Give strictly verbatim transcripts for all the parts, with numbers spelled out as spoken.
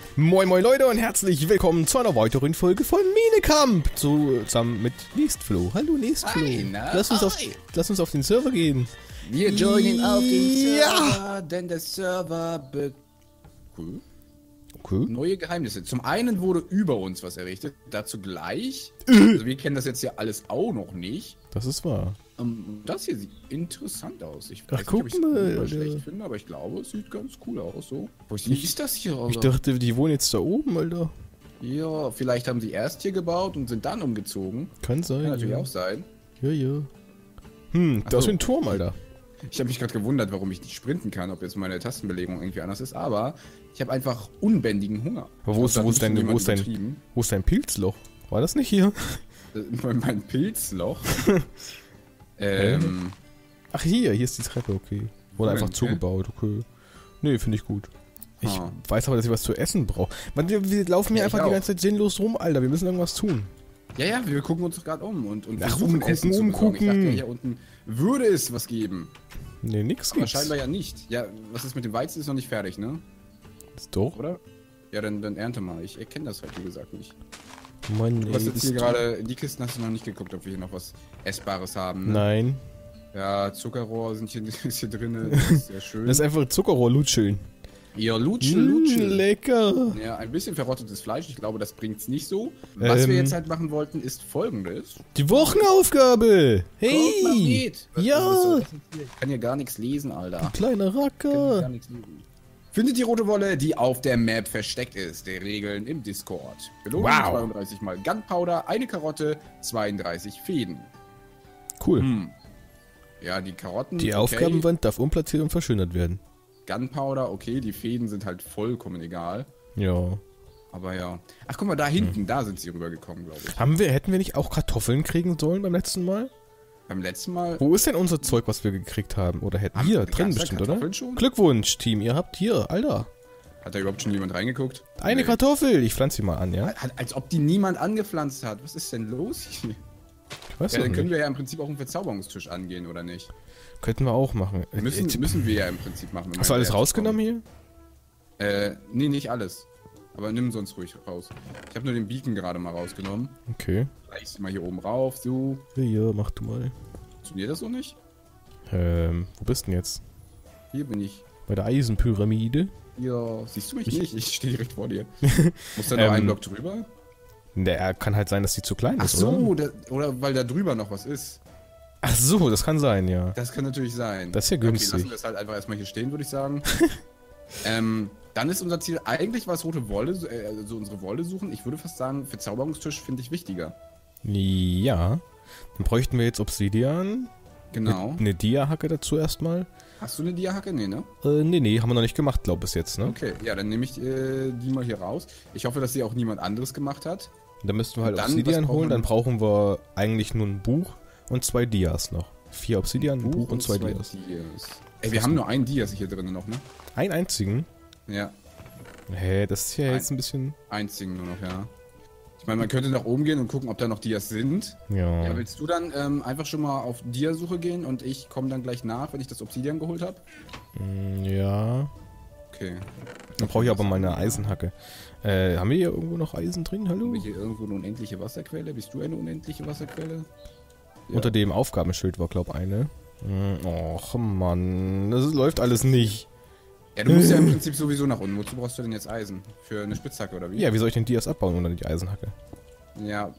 Moin moin Leute und herzlich willkommen zu einer weiteren Folge von Minecamp. Zusammen mit Nestflo. Hallo Nestflo. Hi, na, lass, uns hi. auf, lass uns auf den Server gehen. Wir joinen auf den Server, Ja. denn der Server be cool. Okay. Neue Geheimnisse. Zum einen wurde über uns was errichtet, dazu gleich. Also wir kennen das jetzt ja alles auch noch nicht. Das ist wahr. Um, das hier sieht interessant aus. Ich Ach, weiß guck nicht, ob ich mal, es Alter. schlecht finde, aber ich glaube, es sieht ganz cool aus. So. Was ist das hier, Alter? Ich dachte, die wohnen jetzt da oben, Alter. Ja, vielleicht haben sie erst hier gebaut und sind dann umgezogen. Kann sein. Kann natürlich ja. auch sein. Ja, ja. Hm, Ach da ist so. ein Turm, Alter. Ich habe mich gerade gewundert, warum ich nicht sprinten kann, ob jetzt meine Tastenbelegung irgendwie anders ist, aber ich habe einfach unbändigen Hunger. Aber wo ist, Ich glaub, wo da ist, dein, hat wo, ist dein, übertrieben. wo ist dein Pilzloch? War das nicht hier? Äh, Mein Pilzloch. ähm, Ach, hier. Hier ist die Treppe, okay. Wurde einfach Okay. zugebaut, okay. Nee, finde ich gut. Ich Ah. weiß aber, dass ich was zu essen brauche. Wir, wir laufen hier Ja, ich einfach die auch. ganze Zeit sinnlos rum, Alter. Wir müssen irgendwas tun. ja, ja, wir gucken uns gerade um und, und Ach, versuchen umgucken, Essen zu besorgen. umgucken. Ich dachte, ja, hier unten würde es was geben. Nee, nix Aber gibt's. scheinbar ja nicht. Ja, was ist mit dem Weizen? Ist noch nicht fertig, ne? Ist doch. Oder? Ja, dann, dann ernte mal. Ich erkenne das halt, wie gesagt, nicht. Mann, Du hast ey, jetzt ist hier doch- gerade, in die Kisten hast du noch nicht geguckt, ob wir hier noch was Essbares haben. Ne? Nein. Ja, Zuckerrohr sind hier, ist hier drin. Das ist sehr schön. Das ist einfach Zuckerrohr-Lutscheln. Ja, Lutschen, Mm, Lutschen. lecker. Ja, ein bisschen verrottetes Fleisch. Ich glaube, das bringt's nicht so. Was Ähm. wir jetzt halt machen wollten, ist folgendes. Die Wochenaufgabe. Guck mal, Hey. geht. Was- Ja. was soll das denn hier? Ich kann hier gar nichts lesen, Alter. Kleiner Ich kann hier gar Racker. nichts lesen. Findet die rote Wolle, die auf der Map versteckt ist. Der Regeln im Discord. Belohnung Wow. zweiunddreißig mal Gunpowder, eine Karotte, zweiunddreißig Fäden. Cool. Hm. Ja, die Karotten. Die okay. Aufgabenwand darf umplatziert und verschönert werden. Gunpowder, okay, die Fäden sind halt vollkommen egal. Ja. Aber ja. Ach, guck mal, da hinten, da sind sie rübergekommen, glaube ich. Haben wir, hätten wir nicht auch Kartoffeln kriegen sollen beim letzten Mal? Beim letzten Mal. Wo ist denn unser Zeug, was wir gekriegt haben? Oder hätten Haben- hier gab's drin da bestimmt, oder? Kartoffeln schon? Glückwunsch, Team. Ihr habt hier, Alter. Hat da überhaupt schon jemand reingeguckt? Eine Nee. Kartoffel. Ich pflanze sie mal an, ja? Hat- Als ob die niemand angepflanzt hat. Was ist denn los hier? Ich weiß Ja, doch dann können nicht. wir ja im Prinzip auch einen Verzauberungstisch angehen, oder nicht? Könnten wir auch machen. Müssen, Äh, müssen wir ja im Prinzip machen. um Hast du alles hierher zu rausgenommen hier? kommen. Äh, nee, nicht alles. Aber nimm sonst ruhig raus. Ich habe nur den Beacon gerade mal rausgenommen. Okay. Gleich mal hier oben rauf, so. Ja, ja, mach du mal. Funktioniert das so nicht? Ähm, wo bist denn jetzt? Hier bin ich. Bei der Eisenpyramide? Ja, siehst du mich nicht? Ich stehe direkt vor dir. Muss da Ähm, noch ein Block drüber? Der kann halt sein, dass die zu klein Ach ist, so, oder? da, oder weil da drüber noch was ist. Ach so, das kann sein, ja. Das kann natürlich sein. Das ist ja Okay, günstig. lassen wir es halt einfach erstmal hier stehen, würde ich sagen. ähm, dann ist unser Ziel eigentlich was rote Wolle, äh, also unsere Wolle suchen. Ich würde fast sagen, Verzauberungstisch finde ich wichtiger. Ja. Dann bräuchten wir jetzt Obsidian. Genau. Eine Dia-Hacke dazu erstmal. Hast du eine Diahacke? Nee, ne? Äh, nee, nee, haben wir noch nicht gemacht, glaube ich, bis jetzt, ne? Okay, ja, dann nehme ich äh, die mal hier raus. Ich hoffe, dass sie auch niemand anderes gemacht hat. Dann müssten wir halt Dann, Obsidian was brauchen holen, wir dann noch? brauchen wir eigentlich nur ein Buch und zwei Dias noch. Vier Obsidian, ein Buch, und zwei Dias. Dias. Ey, wir haben nur einen Dias hier drin noch, ne? Einen einzigen? Ja, Hä, das ist ja Ein- jetzt ein bisschen... einzigen nur noch, ja. Ich meine, man könnte nach oben gehen und gucken, ob da noch Dias sind. Ja. Ja, willst du dann ähm, einfach schon mal auf Dia-Suche gehen und ich komme dann gleich nach, wenn ich das Obsidian geholt habe? Mm, ja. Okay. Dann brauche ich aber mal eine Eisenhacke. Äh, haben wir hier irgendwo noch Eisen drin? Hallo? Haben wir hier irgendwo eine unendliche Wasserquelle? Bist du eine unendliche Wasserquelle? Ja. Unter dem Aufgabenschild war, glaube ich, eine. Mm, Och, Mann. Das läuft alles nicht. Ja, du musst ja im Prinzip sowieso nach unten. Wozu brauchst du denn jetzt Eisen? Für eine Spitzhacke oder wie? Ja, wie soll ich denn Dias abbauen ohne die Eisenhacke? Ja.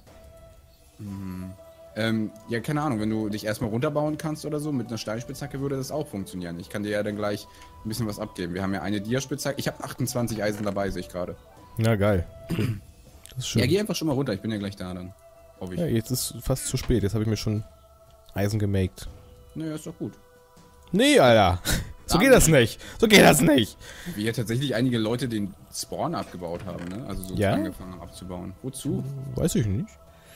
Hm. Ähm, ja, keine Ahnung, wenn du dich erstmal runterbauen kannst oder so, mit einer Steinspitzhacke würde das auch funktionieren. Ich kann dir ja dann gleich ein bisschen was abgeben. Wir haben ja eine Dia-Spitzhacke. Ich habe achtundzwanzig Eisen dabei, sehe ich gerade. Ja, geil. Cool. Das ist schön. Ja, geh einfach schon mal runter. Ich bin ja gleich da dann. Hoffe ich. Ja, jetzt ist fast zu spät. Jetzt habe ich mir schon Eisen gemaked. Naja, ist doch gut. Nee, Alter. So geht das nicht. So geht das nicht. Wie ja tatsächlich einige Leute den Spawn abgebaut haben, ne? Also so Ja? angefangen haben abzubauen. Wozu? Weiß ich nicht.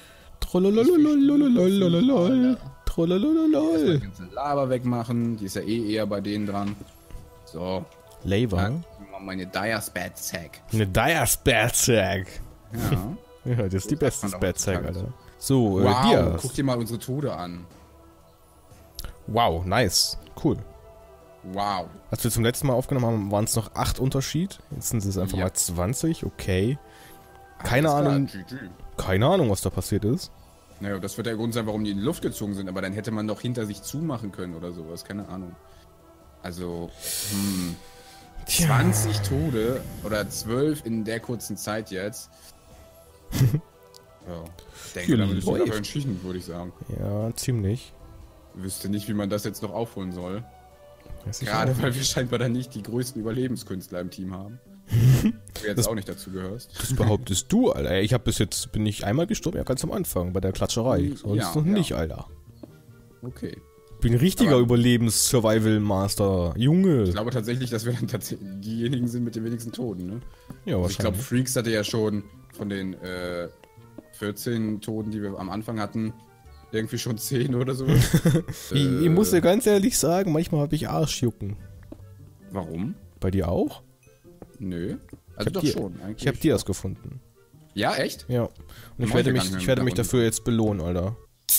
Trollololololololololol. Trollolololol. Die ganze Lava wegmachen. Die ist ja eh eher bei denen dran. So. Lava. Ja, mal meine Dire Spat Sack. Eine Dire Spat-Sack. Ja. Ja, das ist die Gut, beste das kann man auch Spat-Sack, sagen. Alter. So, äh, Wow, Dias. guck dir mal unsere Tode an. Wow, nice. Cool. Wow. Als wir zum letzten Mal aufgenommen haben, waren es noch acht Unterschied. Jetzt sind es einfach Ja. mal zwanzig, okay. Keine Alles klar, Ahnung, G G. keine Ahnung, was da passiert ist. Naja, das wird der Grund sein, warum die in die Luft gezogen sind, aber dann hätte man doch hinter sich zumachen können oder sowas, keine Ahnung. Also, hm, Tja. zwanzig Tode oder zwölf in der kurzen Zeit jetzt. Ja, ich denke, Hier damit ist läuft. sogar entschieden, würde ich sagen. Ja, ziemlich. Ich wüsste nicht, wie man das jetzt noch aufholen soll. Weiß ich Gerade auch weil nicht. wir scheinbar dann nicht die größten Überlebenskünstler im Team haben. Du jetzt Das- auch nicht dazu gehörst. Das behauptest du, Alter. Ey, ich habe bis jetzt, bin ich einmal gestorben, ja ganz am Anfang, bei der Klatscherei. Sonst Ja, noch ja. nicht, Alter. Okay. Bin ein richtiger Aber- Überlebens-Survival-Master. Junge. Ich glaube tatsächlich, dass wir dann tatsächlich diejenigen sind mit den wenigsten Toten, ne? Ja, Also ich glaube, wahrscheinlich. Freaks hatte ja schon von den äh, vierzehn Toten, die wir am Anfang hatten, irgendwie schon zehn oder so. ich, ich muss dir ganz ehrlich sagen, manchmal habe ich Arschjucken. Warum? Bei dir auch? Nö. Ich Also hab doch dir, schon, eigentlich. Ich habe dir das gefunden. Ja, echt? Ja. Und ich Mach werde ich gar mich, nicht mehr ich mit werde der mich Runde. dafür jetzt belohnen, Alter.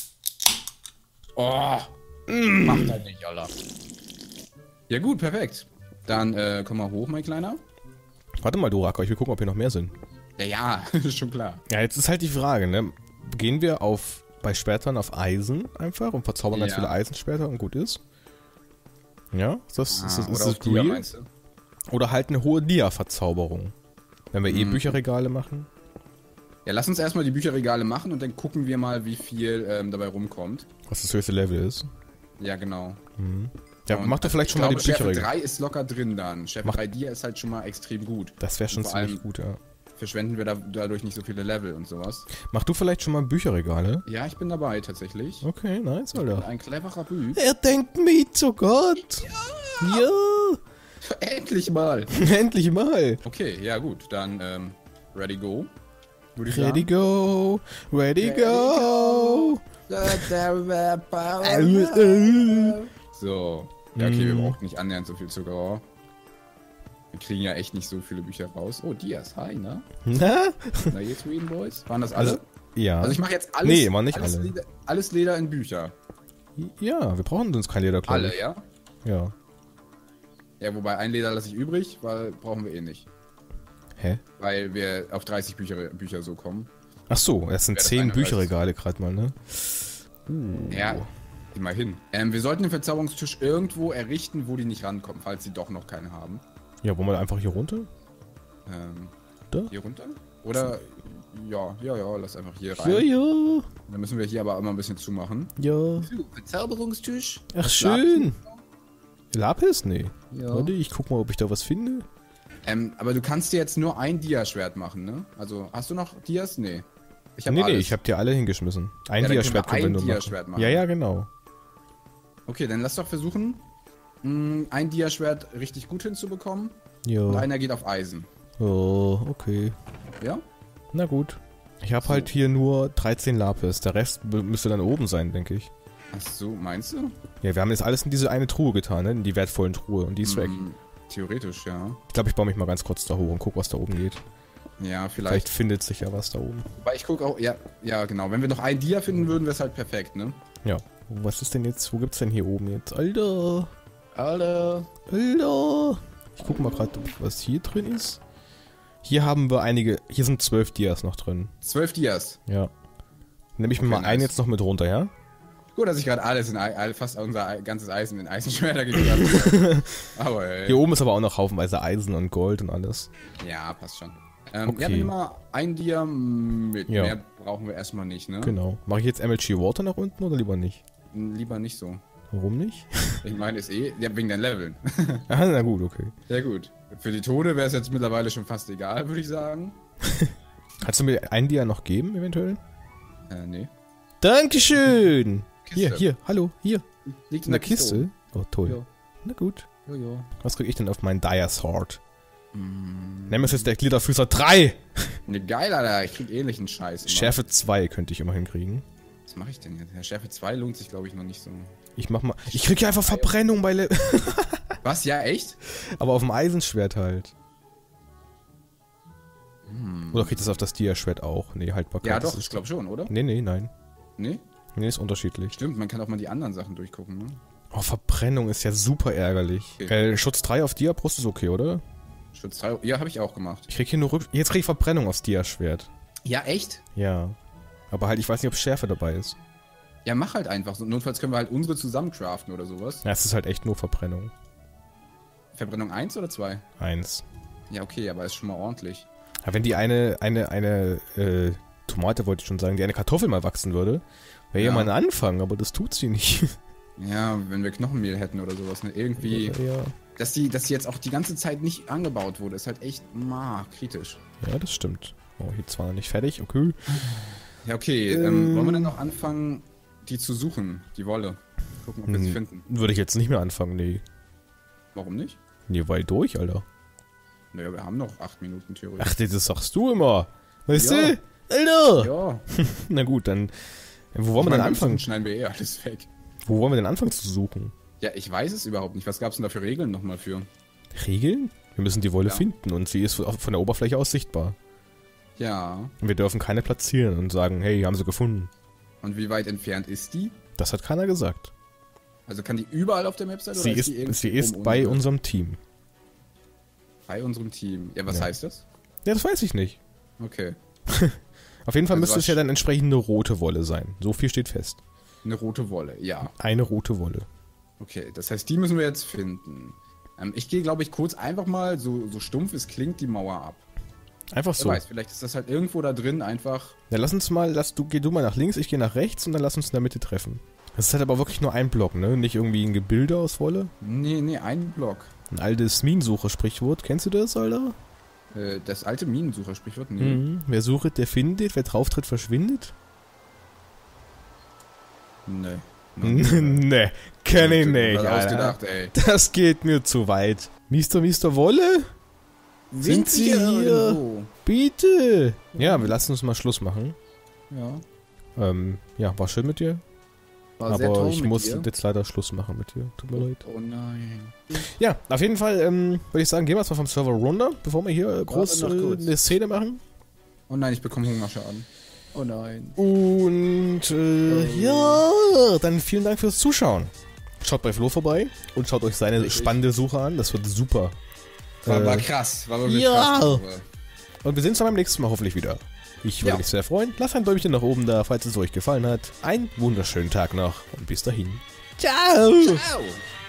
Oh, mach das nicht, Alter. Ja gut, perfekt. Dann äh, komm mal hoch, mein Kleiner. Warte mal, du Racker, ich will gucken, ob hier noch mehr sind. Ja, ja, ist schon klar. Ja, jetzt ist halt die Frage, ne? Gehen wir auf bei Schwertern auf Eisen einfach und verzaubern ganz Ja. viele Eisenschwerter und gut ist? Ja? Ist das, ist das, ist oder das auf Dia, real? meinst du? Oder halt eine hohe Dia-Verzauberung. Wenn wir eh Mhm. Bücherregale machen. Ja, lass uns erstmal die Bücherregale machen und dann gucken wir mal, wie viel ähm, dabei rumkommt. Was das höchste Level ist. Ja, genau. Ja, Und mach doch vielleicht ich schon mal die glaube, Schärfe Bücherregale. drei ist locker drin dann. Schärfe Mach- drei Dia ist halt schon mal extrem gut. Das wäre schon vor ziemlich allem- gut, ja. Verschwenden wir da, dadurch nicht so viele Level und sowas. Mach du vielleicht schon mal Bücherregale? Ja, ich bin dabei tatsächlich. Okay, nice, Ich bin Alter. ein cleverer Büb. Er denkt mit, oh Gott. Ja. Endlich mal. Endlich mal. Okay, ja gut, dann ähm, ready go. Würde ich Ready sagen. go, ready Ready go. So. Ja, okay, wir Mm. brauchen nicht annähernd so viel Zucker. Wir kriegen ja echt nicht so viele Bücher raus. Oh, Dias, hi, ne? Na? Na, ihr Sweden Boys? Waren das alle? Also, ja. Also ich mache jetzt alles, Nee, waren nicht alles, alle. Leder, alles Leder in Bücher. Ja, wir brauchen sonst kein Leder, glaub Alle, ich. ja? Ja. Ja, wobei ein Leder lasse ich übrig, weil brauchen wir eh nicht. Hä? Weil wir auf dreißig Bücher, Bücher so kommen. Ach so, es sind Wäre das zehn eine Bücherregale gerade mal, ne? Uh. Ja, immerhin. Ähm, wir sollten den Verzauberungstisch irgendwo errichten, wo die nicht rankommen, falls sie doch noch keinen haben. Ja, wollen wir einfach hier runter? Ähm, Da? hier runter? Oder, ja, ja, ja, lass einfach hier rein. Ja, ja. Dann müssen wir hier aber immer ein bisschen zumachen. Ja. So, Verzauberungstisch. Ach, Das schön. Lapis? Nee. Ja. Warte, ich guck mal, ob ich da was finde. Ähm, aber du kannst dir jetzt nur ein Dia-Schwert machen, ne? Also, hast du noch Dias? Nee. Ich hab Nee, nee, alles. ich hab dir alle hingeschmissen. Ein Ja, dann Dia-Schwert können wir können wir ein nur Dia-Schwert machen. Ja, ja, genau. Okay, dann lass doch versuchen, mh, ein Dia-Schwert richtig gut hinzubekommen. Und Ja. einer geht auf Eisen. Oh, okay. Ja? Na gut. Ich habe halt hier nur dreizehn Lapis. Der Rest b- müsste dann oben sein, denke ich. Ach so, meinst du? Ja, wir haben jetzt alles in diese eine Truhe getan, ne? In die wertvollen Truhe. Und die ist weg. Hm, theoretisch, ja. Ich glaube, ich baue mich mal ganz kurz da hoch und guck, was da oben geht. Ja, Vielleicht vielleicht. findet sich ja was da oben. Wobei ich gucke auch, ja, ja, genau. Wenn wir noch ein Dia finden würden, wäre es halt perfekt, ne? Ja. Was ist denn jetzt? Wo gibt's denn hier oben jetzt? Alter! Alter. Alter! Ich guck mal gerade, was hier drin ist. Hier haben wir einige. Hier sind zwölf Dias noch drin. Zwölf Dias. Ja. Nehme ich mir Okay, mal einen nice. jetzt noch mit runter, ja? Gut, dass ich gerade alles in Ei- fast unser Ei- ganzes Eisen in Eisenschwerter gegeben habe. Aber ey. Hier oben ist aber auch noch haufenweise Eisen und Gold und alles. Ja, passt schon. Ähm, Okay. Ja, dann nimm mal ein Dia mit. Ja. Mehr brauchen wir erstmal nicht, ne? Genau. Mache ich jetzt M L G Water nach unten oder lieber nicht? Lieber nicht so. Warum nicht? Ich meine, ist eh, ja, wegen den Leveln. Ah, na gut, okay. Ja gut. Für die Tode wäre es jetzt mittlerweile schon fast egal, würde ich sagen. Kannst du mir einen Dia noch geben, eventuell? Äh, nee. Dankeschön! Kiste. Hier, hier, hallo, hier. Liegt In der Kiste? Oh, toll. Ja. Na gut. Jo, jo. Was krieg ich denn auf meinen Dire Sword? Mm. Nemesis der Glitterfüßer drei! Ne, geil, Alter. Ich krieg ähnlichen Scheiß. immer. Schärfe zwei könnte ich immerhin kriegen. Was mache ich denn jetzt? Ja, Schärfe zwei lohnt sich, glaube ich, noch nicht so. Ich mach mal. Ich krieg hier einfach Verbrennung bei Le Was? Ja, echt? Aber auf dem Eisenschwert halt. Oder kriegt das auf das Dia-Schwert auch? Nee, Haltbarkeit. Ja, das doch, ich ist- glaube schon, oder? Nee, nee, nein. Nee? Nee, ist unterschiedlich. Stimmt, man kann auch mal die anderen Sachen durchgucken, ne? Oh, Verbrennung ist ja super ärgerlich. Okay. Äh, Schutz drei auf Dia-Brust ist okay, oder? Schutz drei, ja, habe ich auch gemacht. Ich krieg hier nur Rück Jetzt krieg ich Verbrennung aufs Dia-Schwert. Ja, echt? Ja. Aber halt, ich weiß nicht, ob Schärfe dabei ist. Ja, mach halt einfach so. Notfalls können wir halt unsere zusammen craften oder sowas. Ja, es ist halt echt nur Verbrennung. Verbrennung eins oder zwei? Eins. Ja, okay, aber ist schon mal ordentlich. Ja, wenn die eine, eine, eine, äh, Tomate wollte ich schon sagen, die eine Kartoffel mal wachsen würde, wäre ja. ja mal ein Anfang, aber das tut sie nicht. Ja, wenn wir Knochenmehl hätten oder sowas, ne? Irgendwie. Ja, ja. Dass die, dass die jetzt auch die ganze Zeit nicht angebaut wurde, ist halt echt ma, kritisch. Ja, das stimmt. Oh, hier zwar noch nicht fertig, okay. Ja, okay. Ähm, ähm, wollen wir dann noch anfangen, die zu suchen, die Wolle? Gucken, ob wir sie finden. Würde ich jetzt nicht mehr anfangen, nee. Warum nicht? Nee, weil durch, Alter. Naja, wir haben noch acht Minuten theoretisch. Ach, das sagst du immer. Weißt Ja. du? Alter! Ja. Na gut, dann. Wo wollen Ich wir meine, denn anfangen? Dann schneiden wir eh alles weg. Wo wollen wir denn anfangen zu suchen? Ja, ich weiß es überhaupt nicht. Was gab es denn da für Regeln nochmal für? Regeln? Wir müssen die Wolle Ja. finden und sie ist von der Oberfläche aus sichtbar. Ja. Und wir dürfen keine platzieren und sagen, hey, haben sie gefunden. Und wie weit entfernt ist die? Das hat keiner gesagt. Also kann die überall auf der Map sein? Sie oder ist, die sie irgendwo ist um bei unsere- unserem Team. Bei unserem Team. Ja, was Ja. heißt das? Ja, das weiß ich nicht. Okay. Auf jeden Fall Also müsste was- es ja dann entsprechende rote Wolle sein. So viel steht fest. Eine rote Wolle, ja. Eine rote Wolle. Okay, das heißt, die müssen wir jetzt finden. Ähm, ich gehe, glaube ich, kurz einfach mal, so, so stumpf es klingt, die Mauer ab. Einfach Wer so. weiß, vielleicht ist das halt irgendwo da drin einfach. Ja, lass uns mal, lass du, geh du mal nach links, ich gehe nach rechts und dann lass uns in der Mitte treffen. Das ist halt aber wirklich nur ein Block, ne? Nicht irgendwie ein Gebilde aus Wolle. Nee, nee, ein Block. Ein altes Minensucher-Sprichwort. Kennst du das, Alter? Äh, das alte Minensucher-Sprichwort? Nee. Mhm. Wer sucht, der findet. Wer drauftritt, verschwindet. Nee. Ne, kenn ich nicht, Alter. Alter. Ausgedacht, ey. Das geht mir zu weit. Mister, Mister Wolle? Sind Sie hier? irgendwo? Bitte. Ja, wir lassen uns mal Schluss machen. Ja. Ähm, ja, war schön mit dir. War sehr Aber toll ich mit muss dir. jetzt leider Schluss machen mit dir. Tut mir leid. Oh nein. Ja, auf jeden Fall ähm, würde ich sagen, gehen wir jetzt mal vom Server runter, bevor wir hier äh, groß Warte noch äh, kurz. eine Szene machen. Oh nein, ich bekomme Hungerschaden. Oh nein. Und äh, ja, dann vielen Dank fürs Zuschauen. Schaut bei Flo vorbei und schaut euch seine Richtig. spannende Suche an. Das wird super. War, Äh, war krass. War wirklich ja. krass. Und wir sehen uns dann beim nächsten Mal hoffentlich wieder. Ich würde Ja. mich sehr freuen. Lasst ein Däumchen nach oben da, falls es euch gefallen hat. Einen wunderschönen Tag noch und bis dahin. Ciao! Ciao.